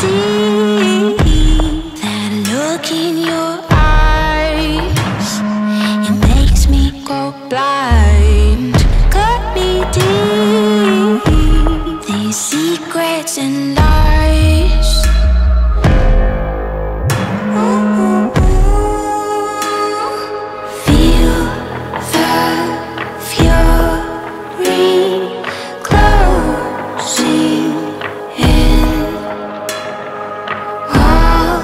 see that look in your eyes. It makes me go blind. Cut me deep. These secrets and lies. Feel the fury closing in. All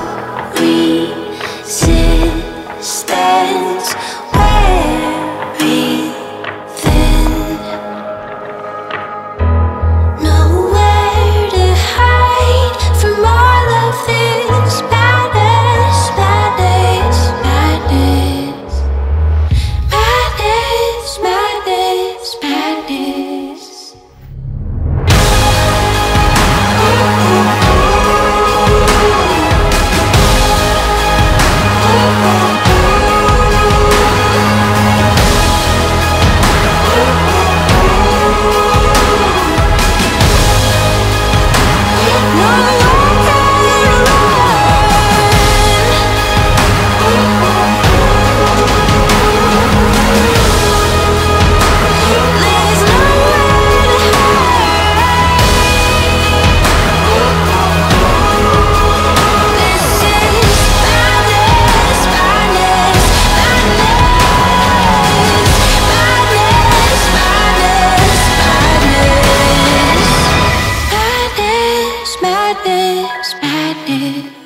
resistance wearing thin. Nowhere to hide from all of this madness, madness, madness, madness, madness, madness. Madness, madness.